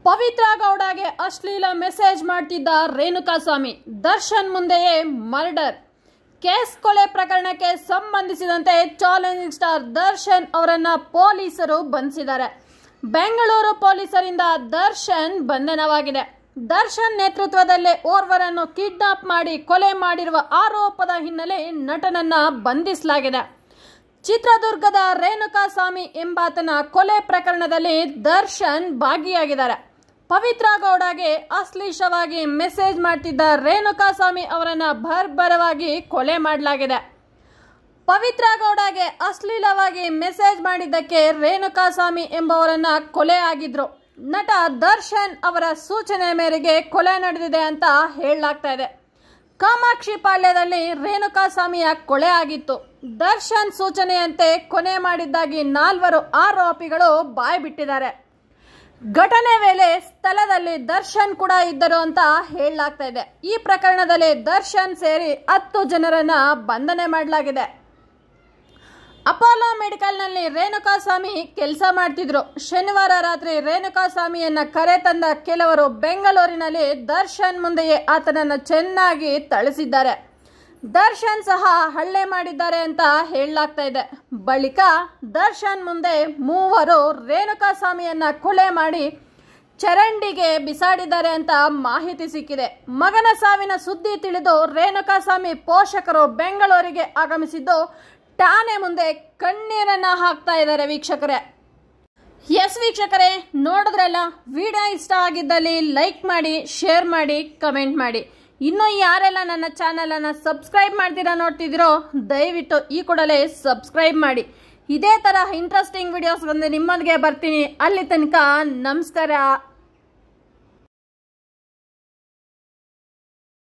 ಪವಿತ್ರ ಗೌಡಗೆ ಅಶ್ಲೀಲ ಮೆಸೇಜ್ ಮಾಡ್ತಿದ್ದ ರೇಣುಕಾಸ್ವಾಮಿ, ದರ್ಶನ್ ಮುಂದೆಯೇ ಮರ್ಡರ್. ಕೇಸ್ ಕೊಲೆ ಪ್ರಕರಣಕ್ಕೆ ಸಂಬಂಧಿಸಿದಂತೆ ಚಾಲೆಂಜಿಂಗ್ ಸ್ಟಾರ್ ದರ್ಶನ್ ಅವರನ್ನ ಪೊಲೀಸರು ಬಂಧಿಸಿದ್ದಾರೆ. ಬೆಂಗಳೂರು ಪೊಲೀಸರಿಂದ ದರ್ಶನ್ ಬಂಧನವಾಗಿದೆ. ದರ್ಶನ್ ನೇತೃತ್ವದಲ್ಲೇ ಓರ್ವರನ್ನು ಕಿಡ್ನಾಪ್ ಮಾಡಿ ಕೊಲೆ ಮಾಡಿರುವ ಆರೋಪದ ಹಿನ್ನೆಲೆ ನಟನನ್ನ ಬಂಧಿಸಲಾಗಿದೆ. ಚಿತ್ರದುರ್ಗದ ರೇಣುಕಾಸ್ವಾಮಿ ಎಂಬಾತನ ಕೊಲೆ ಪ್ರಕರಣದಲ್ಲಿ ದರ್ಶನ್ ಭಾಗಿಯಾಗಿದ್ದಾರೆ. ಪವಿತ್ರ ಗೌಡಗೆ ಅಶ್ಲೀಲವಾಗಿ ಮೆಸೇಜ್ ಮಾಡ್ತಿದ್ದ ರೇಣುಕಾಸ್ವಾಮಿ ಅವರನ್ನ ಬರ್ಬರವಾಗಿ ಕೊಲೆ ಮಾಡಲಾಗಿದೆ. ಪವಿತ್ರ ಗೌಡಗೆ ಅಶ್ಲೀಲವಾಗಿ ಮೆಸೇಜ್ ಮಾಡಿದ್ದಕ್ಕೆ ರೇಣುಕಾಸ್ವಾಮಿ ಎಂಬವರನ್ನ ಕೊಲೆ ಆಗಿದ್ರು. ನಟ ದರ್ಶನ್ ಅವರ ಸೂಚನೆ ಮೇರೆಗೆ ಕೊಲೆ ನಡೆದಿದೆ ಅಂತ ಹೇಳಲಾಗ್ತಾ ಇದೆ. ಕಾಮಾಕ್ಷಿ ಪಾಳ್ಯದಲ್ಲಿ ರೇಣುಕಾಸ್ವಾಮಿಯ ಕೊಲೆ ಆಗಿತ್ತು. ದರ್ಶನ್ ಸೂಚನೆಯಂತೆ ಕೊಲೆ ಮಾಡಿದ್ದಾಗಿ 4 ಆರೋಪಿಗಳು ಬಾಯ್ಬಿಟ್ಟಿದ್ದಾರೆ. ಘಟನೆ ವೇಳೆ ಸ್ಥಳದಲ್ಲಿ ದರ್ಶನ್ ಕೂಡ ಇದ್ದರು ಅಂತ ಹೇಳಲಾಗ್ತಾ ಇದೆ. ಈ ಪ್ರಕರಣದಲ್ಲಿ ದರ್ಶನ್ ಸೇರಿ 10 ಜನರನ್ನ ಬಂಧನೆ ಮಾಡಲಾಗಿದೆ. ಅಪೋಲೋ ಮೆಡಿಕಲ್ನಲ್ಲಿ ರೇಣುಕಾಸ್ವಾಮಿ ಕೆಲಸ ಮಾಡ್ತಿದ್ರು. ಶನಿವಾರ ರಾತ್ರಿ ರೇಣುಕಾಸ್ವಾಮಿಯನ್ನ ಕರೆ ತಂದ ಕೆಲವರು ಬೆಂಗಳೂರಿನಲ್ಲಿ ದರ್ಶನ್ ಮುಂದೆಯೇ ಆತನನ್ನು ಚೆನ್ನಾಗಿ ಥಳಿಸಿದ್ದಾರೆ. ದರ್ಶನ್ ಸಹ ಹಲ್ಲೆ ಮಾಡಿದ್ದಾರೆ ಅಂತ ಹೇಳಲಾಗ್ತಾ ಇದೆ. ಬಳಿಕ ದರ್ಶನ್ ಮುಂದೆ 3 ರೇಣುಕಾಸ್ವಾಮಿಯನ್ನ ಕೊಲೆ ಮಾಡಿ ಚರಂಡಿಗೆ ಬಿಸಾಡಿದ್ದಾರೆ ಅಂತ ಮಾಹಿತಿ ಸಿಕ್ಕಿದೆ. ಮಗನ ಸಾವಿನ ಸುದ್ದಿ ತಿಳಿದು ರೇಣುಕಾಸ್ವಾಮಿ ಪೋಷಕರು ಬೆಂಗಳೂರಿಗೆ ಆಗಮಿಸಿದ್ದು ಠಾಣೆ ಮುಂದೆ ಕಣ್ಣೀರನ್ನ ಹಾಕ್ತಾ ಇದ್ದಾರೆ. ವೀಕ್ಷಕರೇ, ಎಸ್ ವೀಕ್ಷಕರೇ, ನೋಡಿದ್ರಲ್ಲ, ವಿಡಿಯೋ ಇಷ್ಟ ಆಗಿದ್ದಲ್ಲಿ ಲೈಕ್ ಮಾಡಿ, ಶೇರ್ ಮಾಡಿ, ಕಮೆಂಟ್ ಮಾಡಿ. ಇನ್ನು ಯಾರೆಲ್ಲ ನನ್ನ ಚಾನಲನ್ನು ಸಬ್ಸ್ಕ್ರೈಬ್ ಮಾಡ್ತೀರಾ ನೋಡ್ತಿದ್ದೀರೋ ದಯವಿಟ್ಟು ಈ ಕೂಡಲೇ ಸಬ್ಸ್ಕ್ರೈಬ್ ಮಾಡಿ. ಇದೇ ಥರ ಇಂಟ್ರೆಸ್ಟಿಂಗ್ ವಿಡಿಯೋಸ್ ಬಂದು ನಿಮ್ಮೊಂದಿಗೆ ಬರ್ತೀನಿ. ಅಲ್ಲಿ ತನಕ ನಮಸ್ಕಾರ.